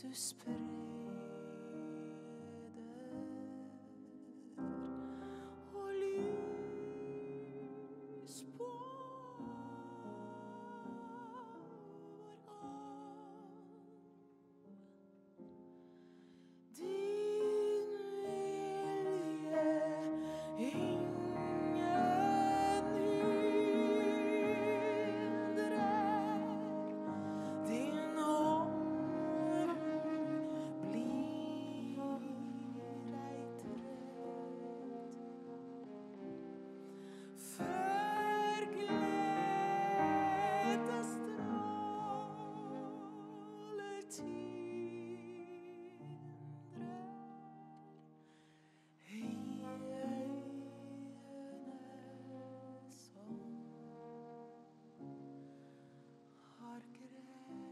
du spreder, og lys på vår arm. Din vilje ingen hindrer, din ånd blir ei trøtt. Før gledesstråler tindrer i øyne som har grått.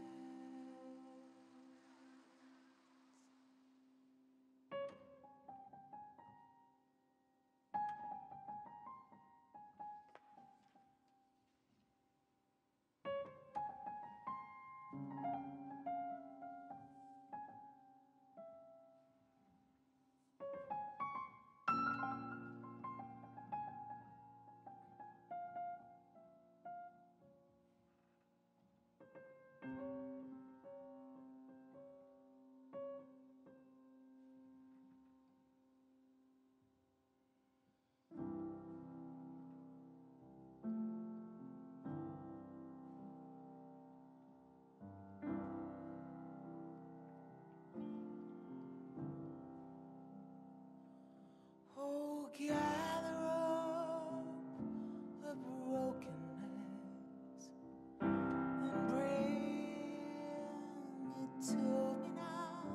Oh, gather up the brokenness and bring it to me now.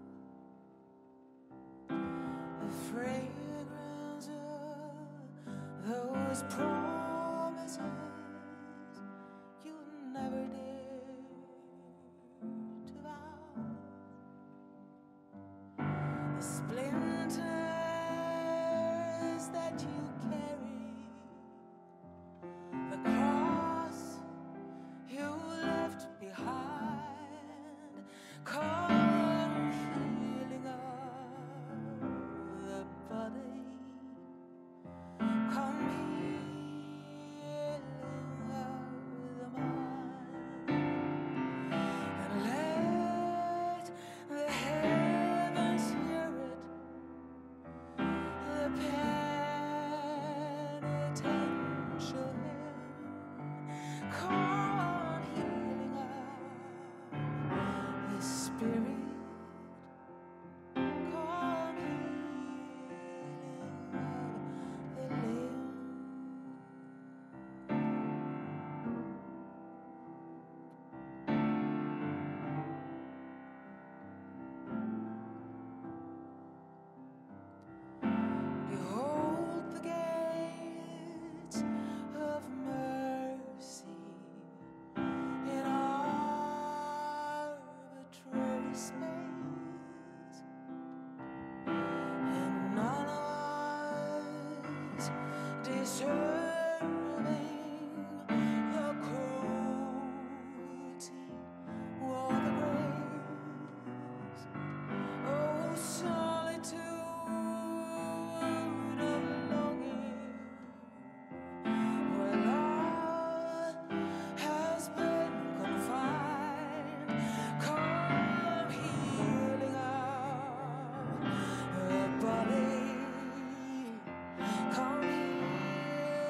The fragrance of those promises you never did to vow. The splinters that you carry, the cross you left behind, come healing of the body, come healing of the mind, and let the heavens hear it, the penitential hymn, come healing of the spirit, come healing of the limb. Behold the gates of mercy in arbitrary space, and none of us deserving the cruelty or the grace. Oh, solitude of longing, where love has been confined, come healing of the body, come healing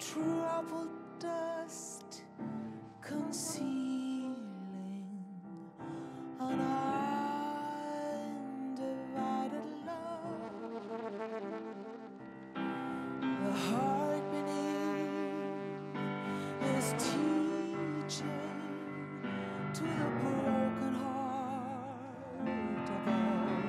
troubled dust concealing an undivided love. The heart beneath is teaching to the broken heart above.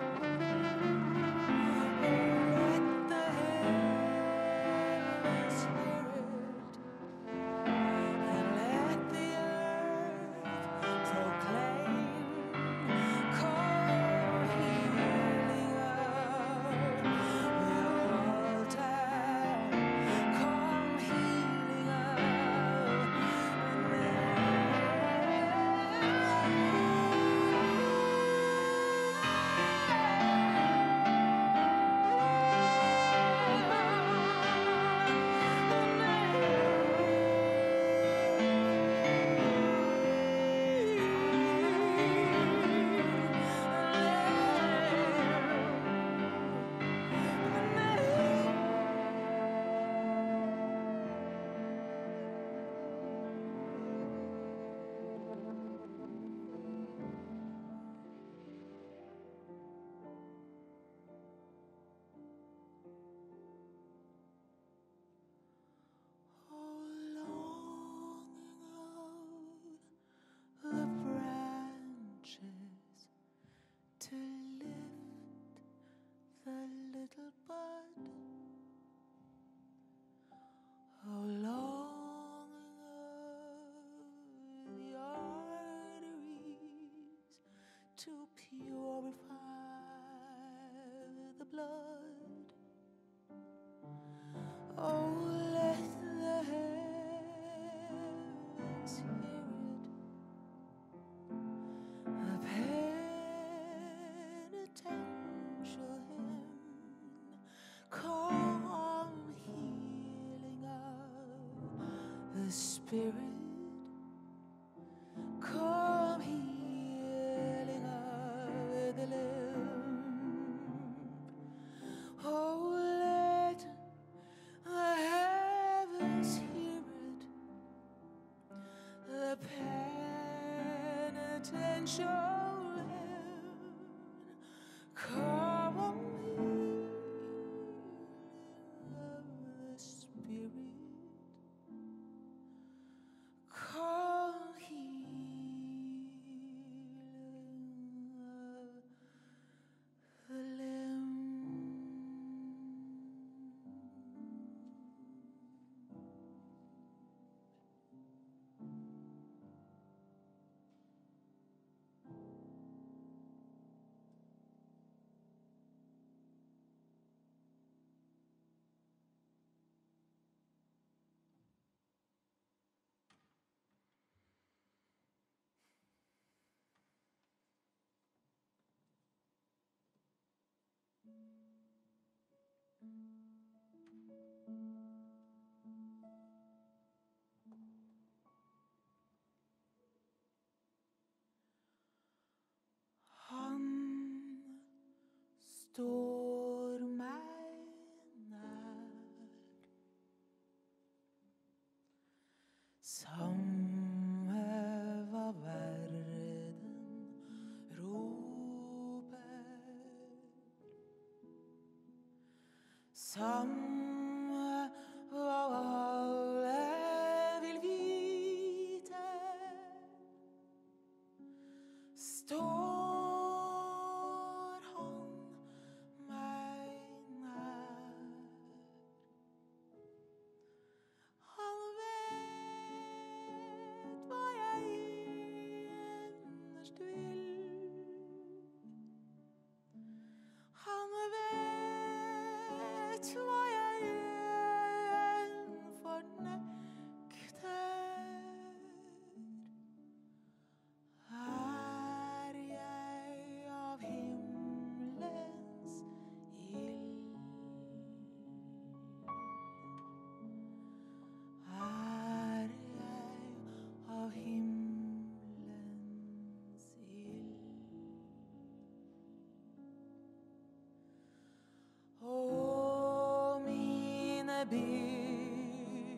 Let the heavens hear it, and let the earth proclaim. Come healing of the altar, come healing of the branches to lift the little bud. Oh, longing of the arteries to purify the blood. Oh, let the heavens hear it, a penitential hymn. Come healing of the spirit, come healing of the limb. Oh, let the heavens hear it, the penitential hymn. Come healing of the spirit, come healing of the limb. Han står meg nær, samme hva verden roper, samme hva alle vil vite, står han meg nær. Han vet hva jeg innerst vil. Han vet hva jeg fornekter. Er jeg av himmelens ild? Er jeg av himmelens ild? Og mine byrder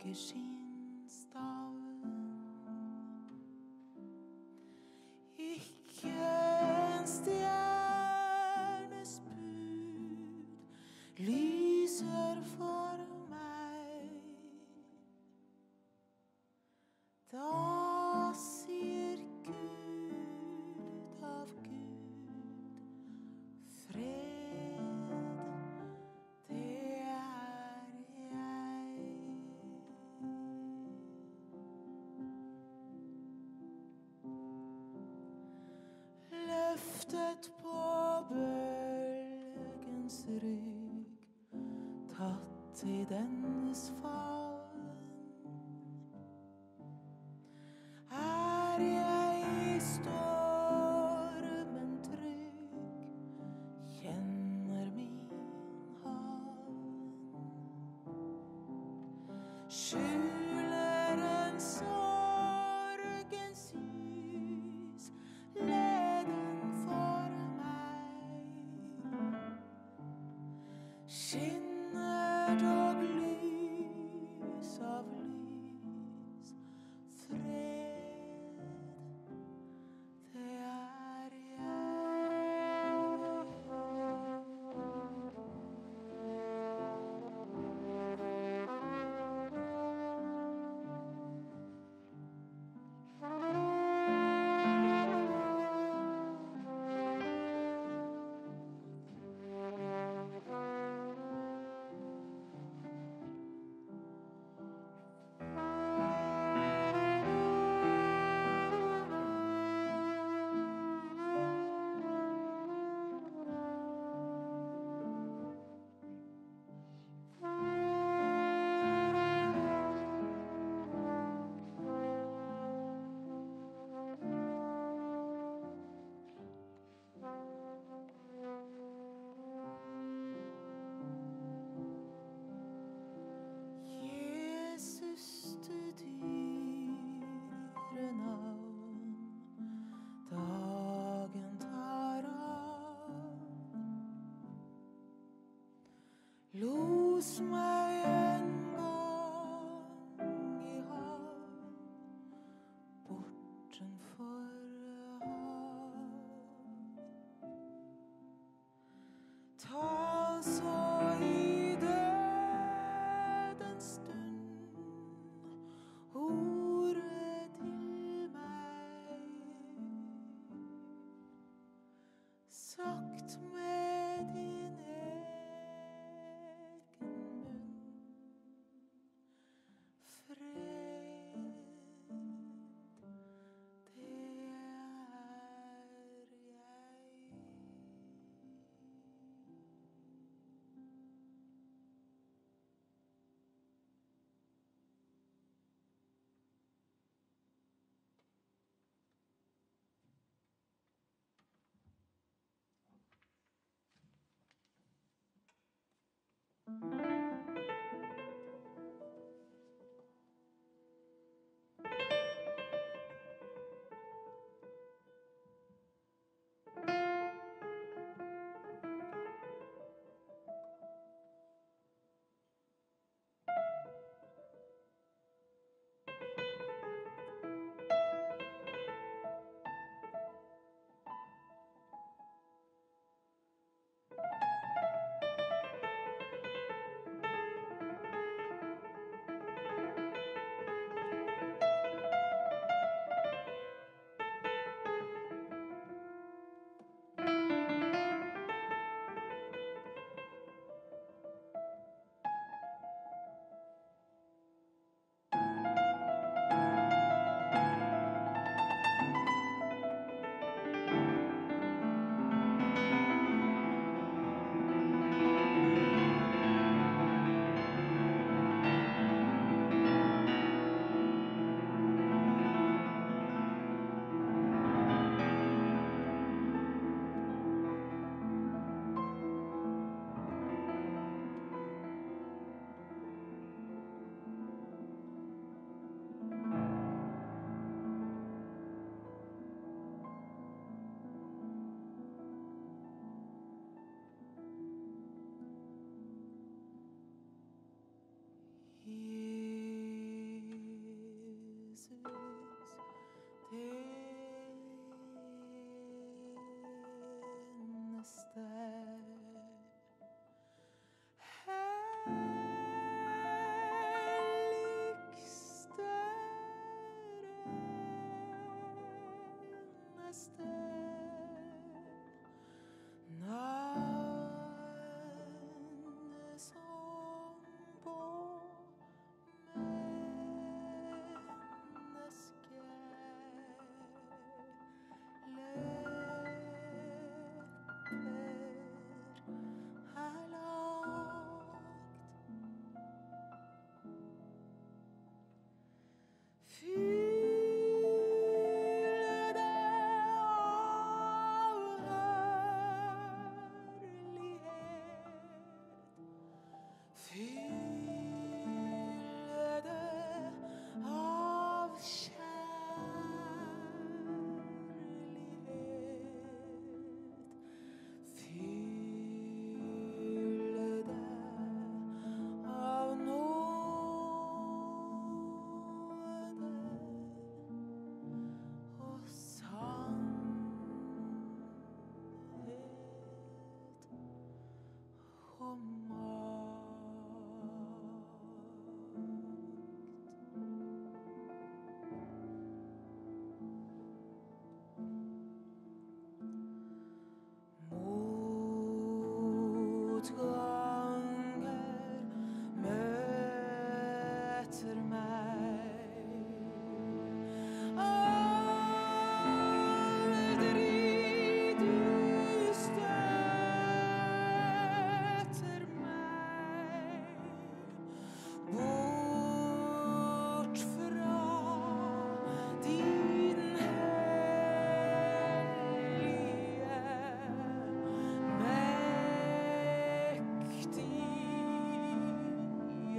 skinnstaven. Ikke en stjernes bud lyser for meg. Da sier Gud av Gud, fred, det er jeg. Løftet på bølgens rygg, tatt i dennes favn, er jeg i stormen trygg, kjenner min havn. Skjuler en sorgens lys, leden for meg. Skinner dog lys av lys, fred, det er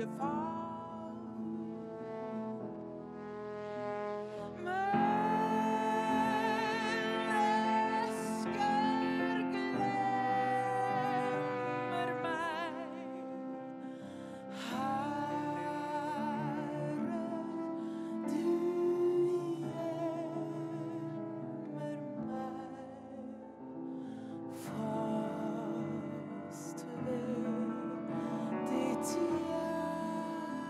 nye far. Men esker glemmer meg, Herre, du gjemmer meg fast ved ditt hjerte.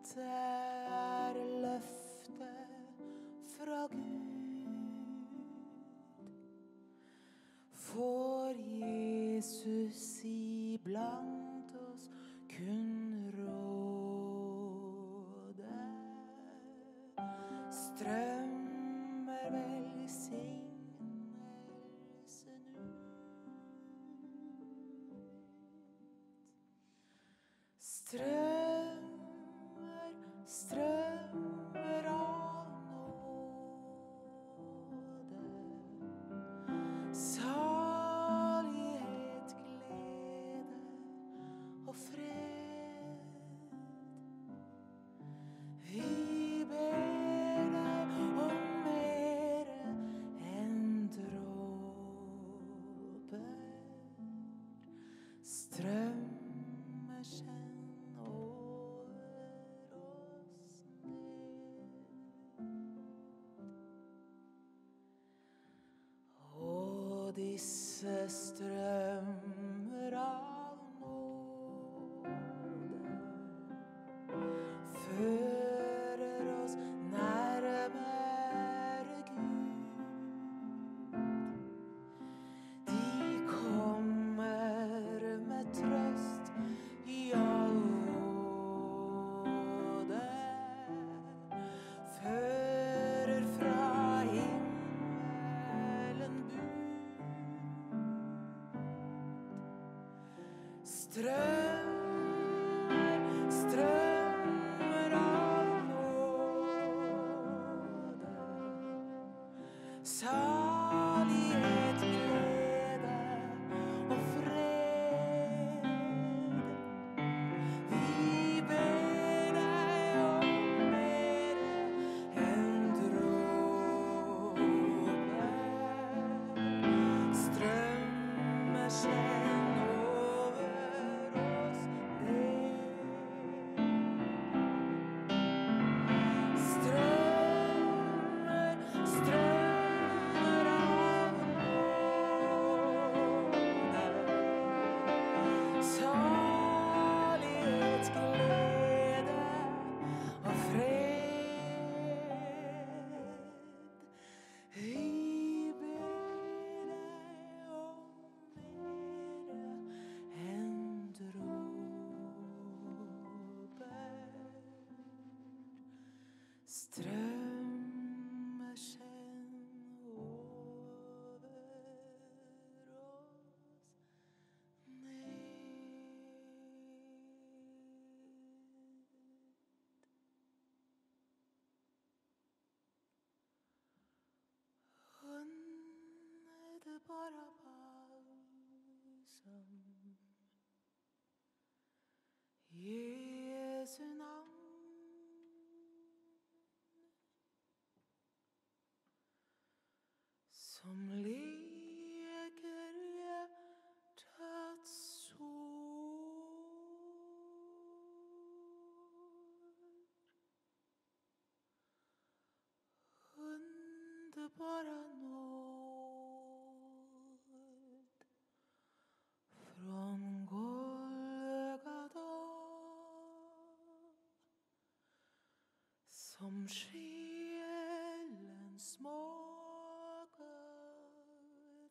Dette er løftet fra Gud. For Jesus iblant oss kun råde. Strømmer velsignelsen ut. Strømmer av nåde. Salighet, glede og fred. Vi ber deg om mere enn dråper. Strømmer skjenn over oss ned. Og disse strømmer av nåde fører oss nærmere Gud. De kommer med trøst i all nåde, fører fra himmelen bud. Strømmer av nåde. Salighet, glede og fred. Vi ber deg om mere enn dråper. Strømmer skjenn over oss ned. Strømmer av nåde. Salighet, glede og fred. Vi ber deg om mere enn dråper. Strømmer skjenn over oss ned. Underbara balsam, Jesu navn. Som leker hjertets sår. Underbara nåd från Golgata, som själen smakar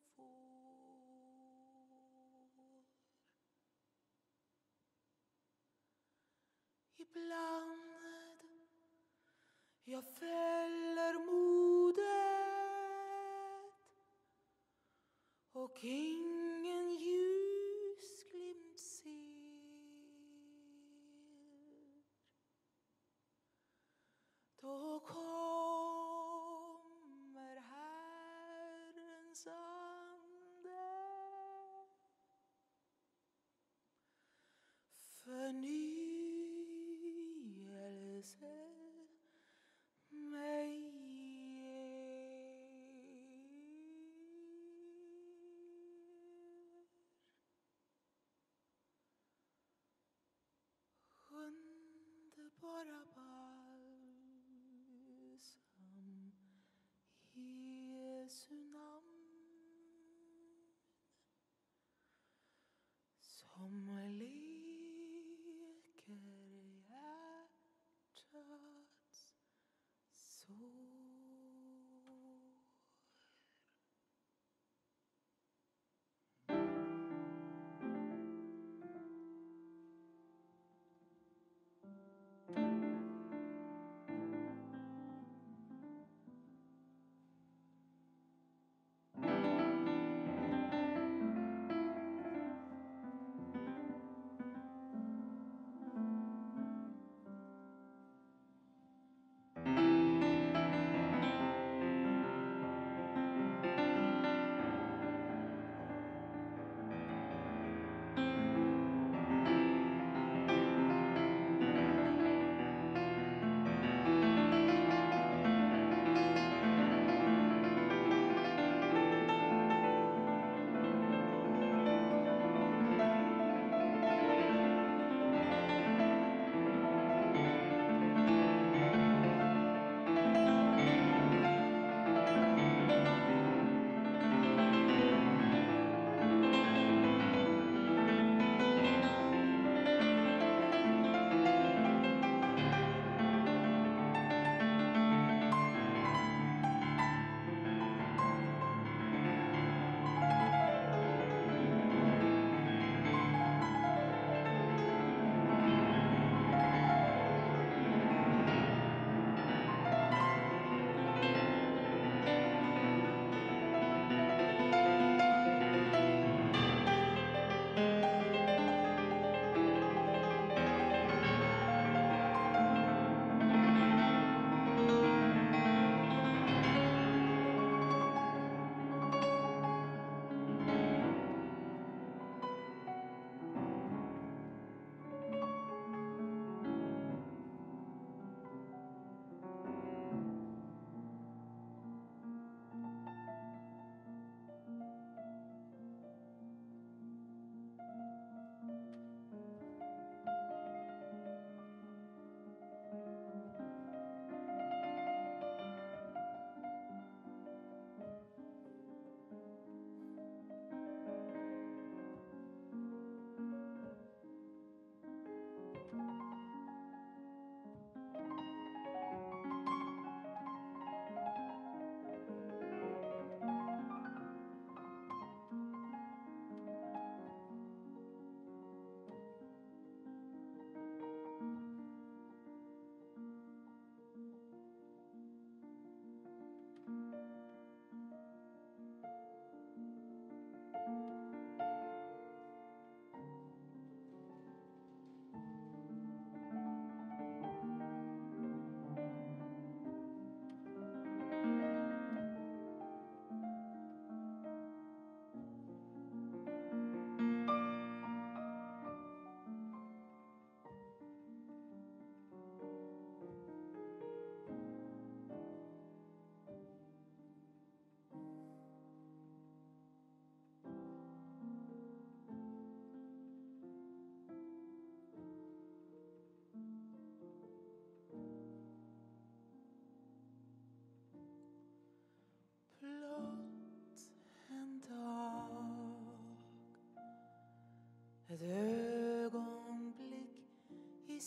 får. Ibland jag fäller modet och ingen ljusglimt ser. Då kommer Herrens ande, förnyelse mig ger. Underbara balsam, Jesu namn, som leker hjärtat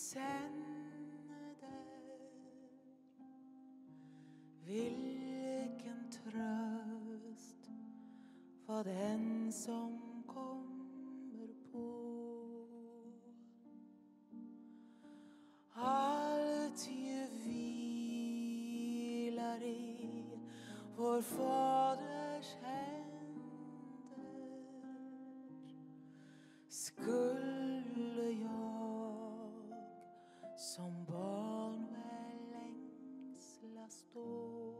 sänder. Vilken tröst för den som kommer på. Allt ju vilar i vår Faders händer. Skulle jag som barn väl ängslas då.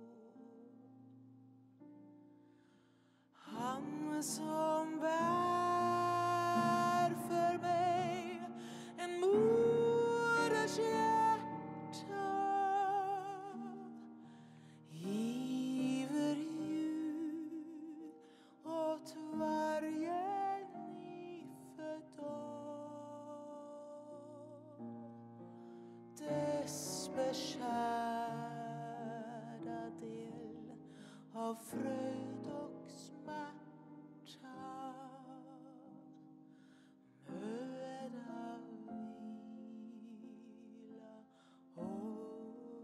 Han som bär för mig en moders hjärta, giver ljud åt varje nyfödd dag. Dess beskärda del av fröjd och smärta, möda, vila och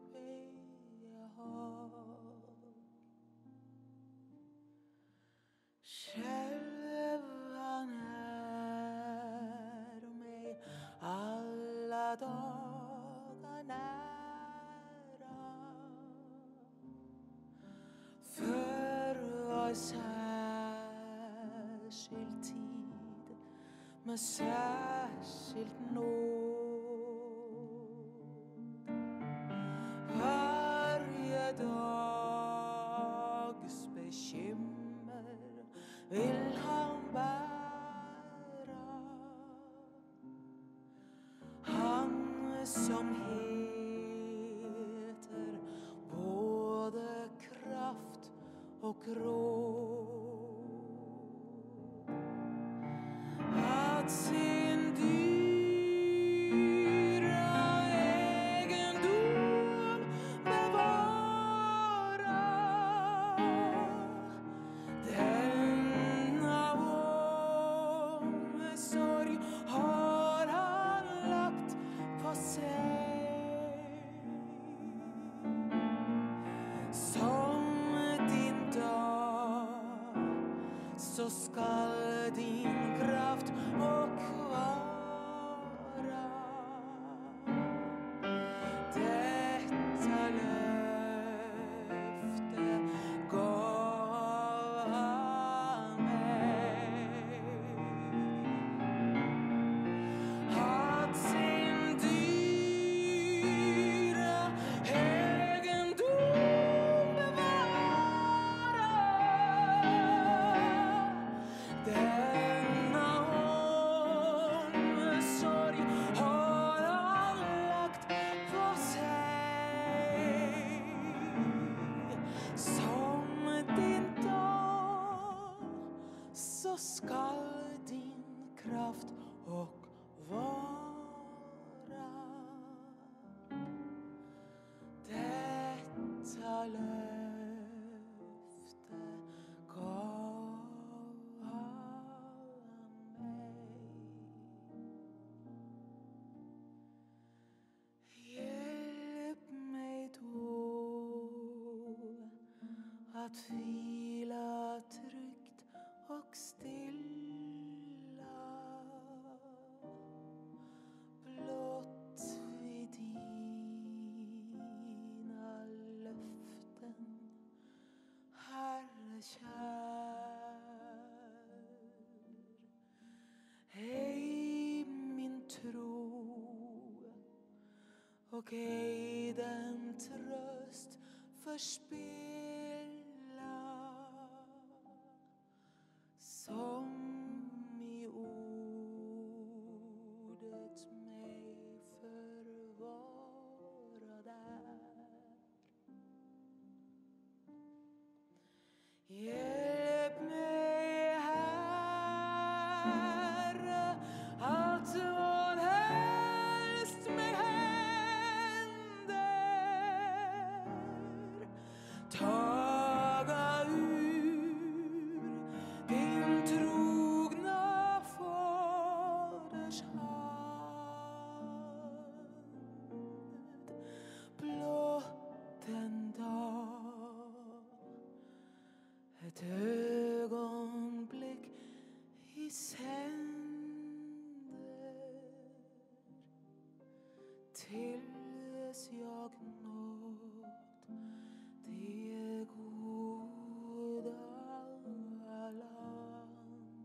behag. Själv han är mig alla dagar nära. För var särskild tid med särskilt nåd. Varje dags bekymmer vill han bära. Han som heter både kraft och råd, att sin dyra egendom bevara. Denna omsorg har han lagt på sig. Som din dag så skall din kraft och vara. Detta löfte gav han mig, att sin dyra egendom bevara. Denna omsorg har han lagt på sig. Som din dag så skall din kraft och vara. Detta löfte gav han mig. Hjälp mig då att vila tryggt och stilla, blott vid dina löften, Herre kär. Hej min tro och ej den tröst förspilla, som i ordet mig förvara där. Hjälp mig, Herre, att vad helst mig händer, ta til dess jag nått det goda land.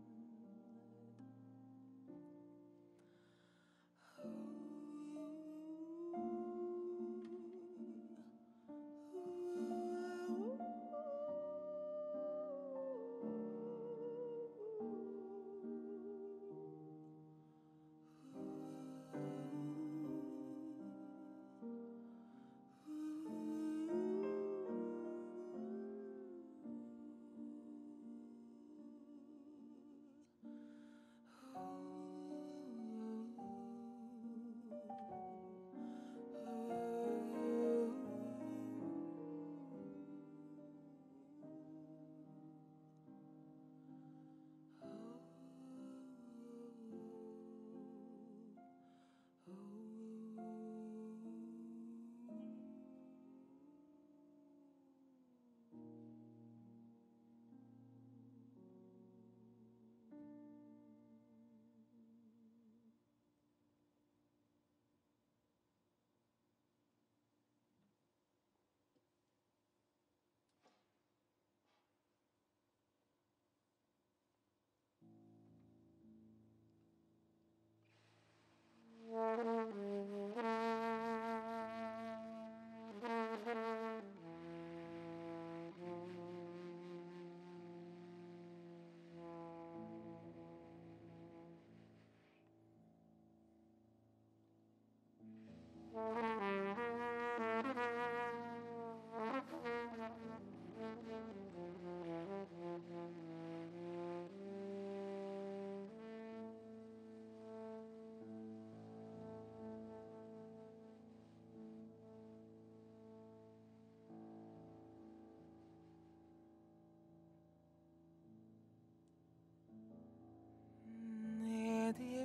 Ned i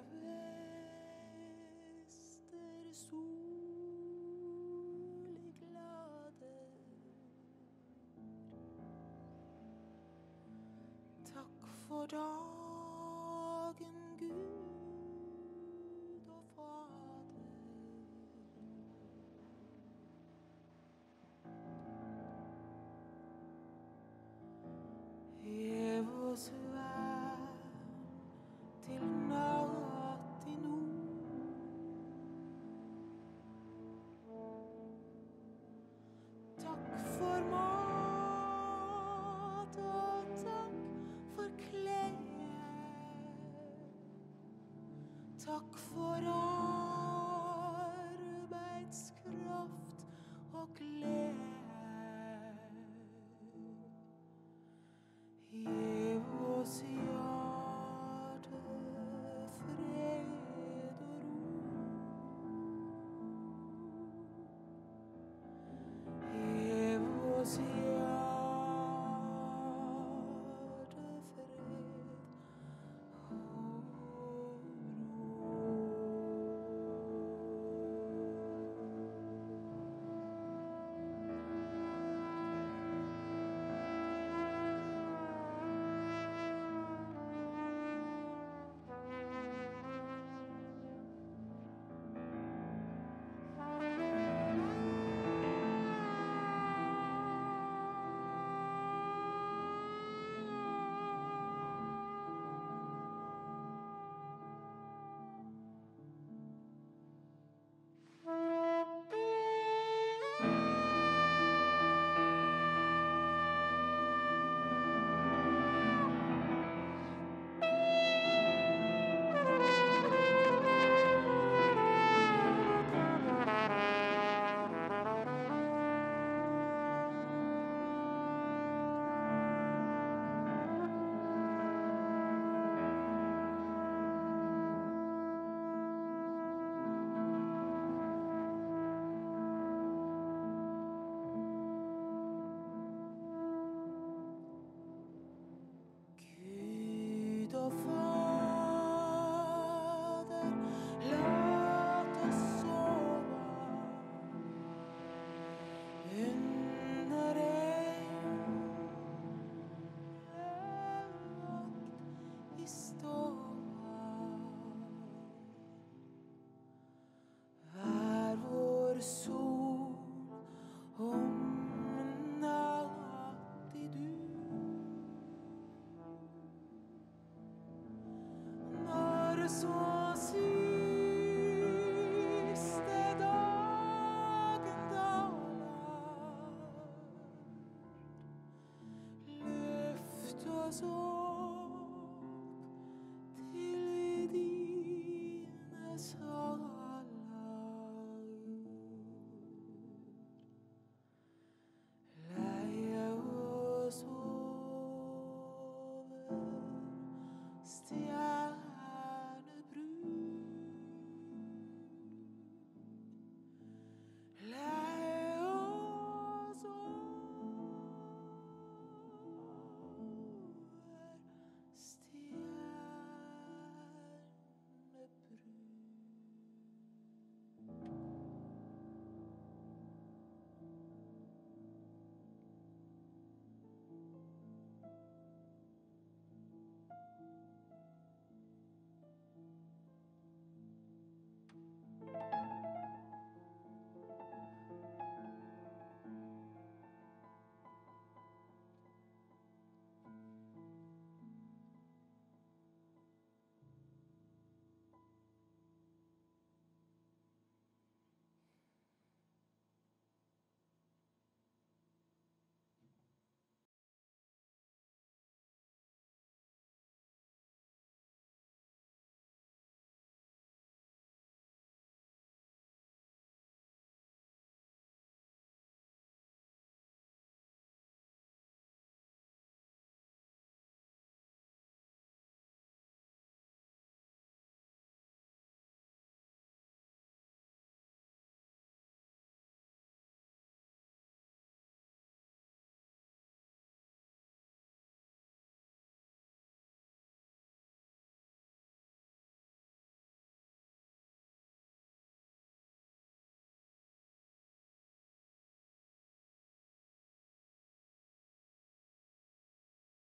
vester solig glade. Takk for dagen, Gud og Fader. Hev oss vær til natt i nord. Takk for mat og takk for klær. Takk for alt.